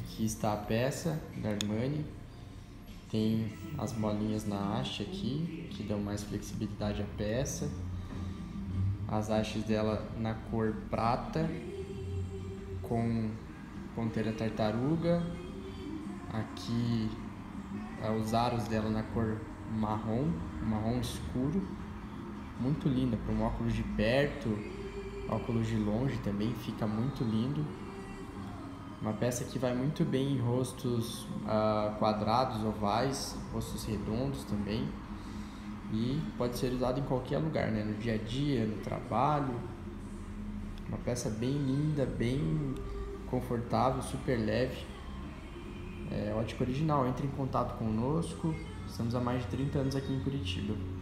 Aqui está a peça da Armani. Tem as molinhas na haste aqui, que dão mais flexibilidade à peça. As hastes dela na cor prata, com ponteira tartaruga. Aqui os aros dela na cor marrom escuro. Muito linda para um óculos de perto, óculos de longe também fica muito lindo. Uma peça que vai muito bem em rostos quadrados, ovais, rostos redondos também. E pode ser usado em qualquer lugar, né? No dia a dia, no trabalho. Uma peça bem linda, bem confortável, super leve. É ótica original. Entre em contato conosco. Estamos há mais de 30 anos aqui em Curitiba.